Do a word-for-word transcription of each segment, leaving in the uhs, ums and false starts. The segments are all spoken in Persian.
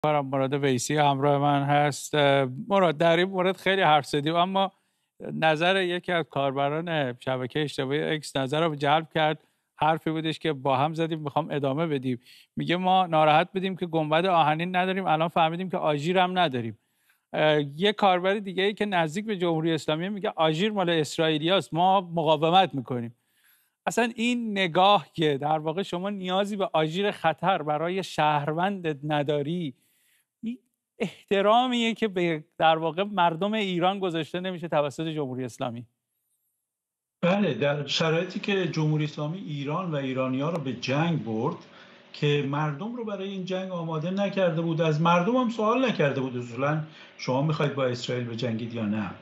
کارم مراد ویسی همراه من هست. مراد، در این مورد خیلی حرف زدیم، اما نظر یکی از کاربران شبکه اجتماعی اکس نظر رو جلب کرد. حرفی بودش که با هم زدیم، میخوام ادامه بدیم. میگه ما ناراحت بدیم که گنبد آهنین نداریم، الان فهمیدیم که آژیر هم نداریم. یه کاربر دیگه ای که نزدیک به جمهوری اسلامی میگه آژیر مال اسرائیلیاست، ما مقاومت میکنیم. اصلا این نگاه که در واقع شما نیازی به آژیر خطر برای شهروند نداری، این احترامیه که به در واقع مردم ایران گذاشته نمیشه توسط جمهوری اسلامی. بله، در شرایطی که جمهوری اسلامی ایران و ایرانی‌ها رو به جنگ برد که مردم رو برای این جنگ آماده نکرده بود، از مردم هم سوال نکرده بود اصولا شما میخواید با اسرائیل بجنگید یا نه.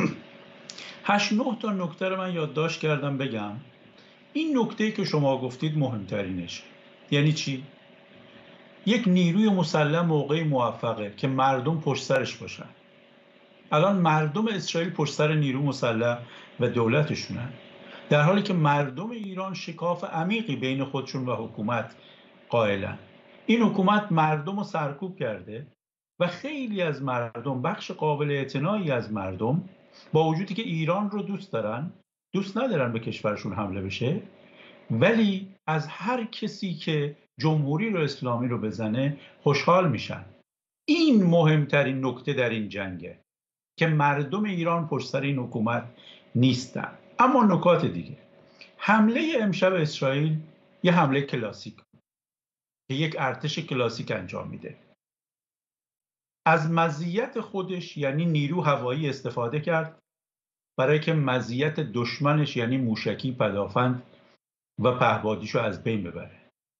هشت نه تا نکته رو من یادداشت کردم بگم. این نکته‌ای که شما گفتید مهمترینش یعنی چی؟ یک نیروی مسلح موقعی موفقه که مردم پشت سرش باشن. الان مردم اسرائیل پشت سر نیرو مسلح و دولتشونن، در حالی که مردم ایران شکاف عمیقی بین خودشون و حکومت قائلن. این حکومت مردم رو سرکوب کرده و خیلی از مردم، بخش قابل اعتنایی از مردم، با وجودی که ایران رو دوست دارن، دوست ندارن به کشورشون حمله بشه، ولی از هر کسی که جمهوری رو اسلامی رو بزنه خوشحال میشن. این مهمترین نکته در این جنگه که مردم ایران پشت سر این حکومت نیستن. اما نکات دیگه، حمله امشب اسرائیل یه حمله کلاسیک که یک ارتش کلاسیک انجام میده. از مزیت خودش یعنی نیرو هوایی استفاده کرد برای که مزیت دشمنش یعنی موشکی، پدافند و پهپادیشو از بین ببره.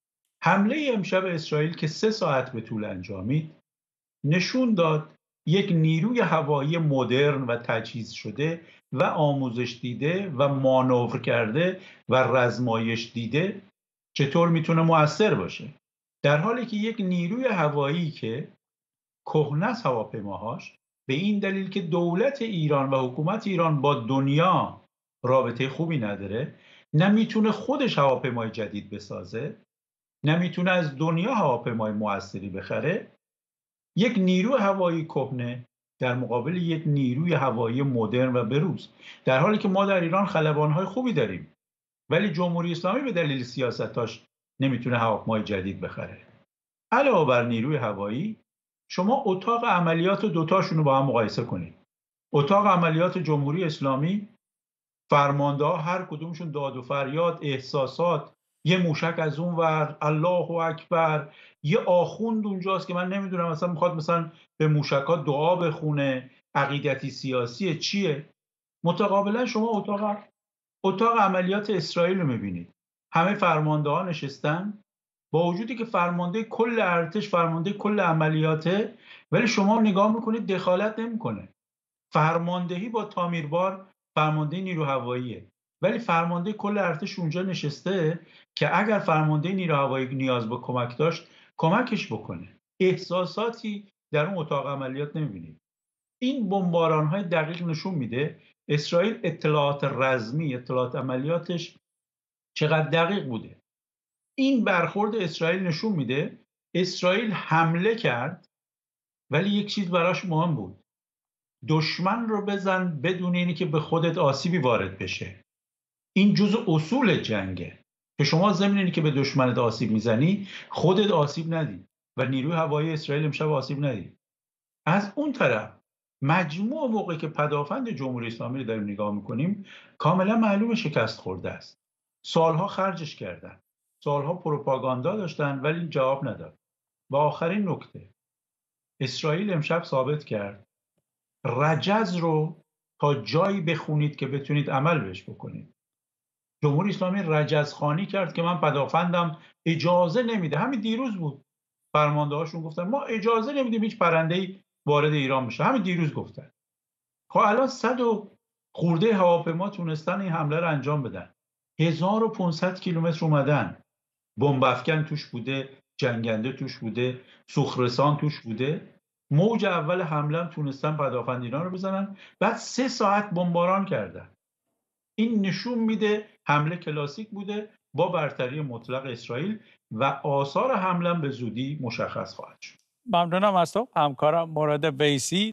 حمله امشب اسرائیل که سه ساعت به طول انجامید نشون داد یک نیروی هوایی مدرن و تجهیز شده و آموزش دیده و مانور کرده و رزمایش دیده چطور میتونه مؤثر باشه، در حالی که یک نیروی هوایی که کهنه است هواپیماهاش، به این دلیل که دولت ایران و حکومت ایران با دنیا رابطه خوبی نداره، نمیتونه خودش هواپیمای جدید بسازه، نمیتونه از دنیا هواپیمای موثری بخره. یک نیرو هوایی کهنه در مقابل یک نیروی هوایی مدرن و بروز، در حالی که ما در ایران خلبان‌های خوبی داریم ولی جمهوری اسلامی به دلیل سیاستاش نمیتونه هواپیمای جدید بخره. علاوه بر نیروی هوایی، شما اتاق عملیات دوتاشون رو با هم مقایسه کنید. اتاق عملیات جمهوری اسلامی، فرمانده ها هر کدومشون داد و فریاد، احساسات، یه موشک از اون ور، الله اکبر، یه آخوند اونجاست که من نمیدونم مثلا میخواد مثلا به موشک‌ها دعا بخونه، عقیدتی سیاسی چیه. متقابلا شما اتاق اتاق عملیات اسرائیل رو میبینید، همه فرمانده ها نشستن، با وجودی که فرمانده کل ارتش فرمانده کل عملیاته، ولی شما نگاه میکنید دخالت نمیکنه. فرماندهی با تامیربار فرمانده نیرو هواییه، ولی فرمانده کل ارتش اونجا نشسته که اگر فرمانده نیرو هوایی نیاز به کمک داشت کمکش بکنه. احساساتی در اون اتاق عملیات نمیبینید. این بمباران های دقیق نشون میده اسرائیل اطلاعات رزمی، اطلاعات عملیاتش چقدر دقیق بوده. این برخورد اسرائیل نشون میده اسرائیل حمله کرد ولی یک چیز براش مهم بود: دشمن رو بزن بدون اینی که به خودت آسیبی وارد بشه. این جزء اصول جنگه که شما ضمن اینی که به دشمنت آسیب میزنی خودت آسیب ندی و نیروی هوایی اسرائیل امشب آسیب ندید. از اون طرف مجموع موقعی که پدافند جمهوری اسلامی رو داریم نگاه میکنیم کاملا معلوم شکست خورده است. سالها خرجش کردن، سالها پروپاگاندا داشتن ولی جواب نداد. و آخرین نکته، اسرائیل امشب ثابت کرد رجز رو تا جایی بخونید که بتونید عمل بهش بکنید. جمهوری اسلامی رجزخوانی کرد که من پدافندم اجازه نمیده. همین دیروز بود فرمانده هاشون گفتن ما اجازه نمیدیم هیچ پرنده‌ای وارد ایران بشه. همین دیروز گفتن. خب الان صد و خورده هواپیما تونستن این حمله رو انجام بدن. هزار و پانصد کیلومتر اومدن. بمب افکن توش بوده، جنگنده توش بوده، سوخرسان توش بوده. موج اول حمله هم تونستن پدافند ایران رو بزنن، بعد سه ساعت بمباران کردن. این نشون میده حمله کلاسیک بوده با برتری مطلق اسرائیل و آثار حمله به زودی مشخص خواهد شد. ممنونم از تو همکارم مراد ویسی.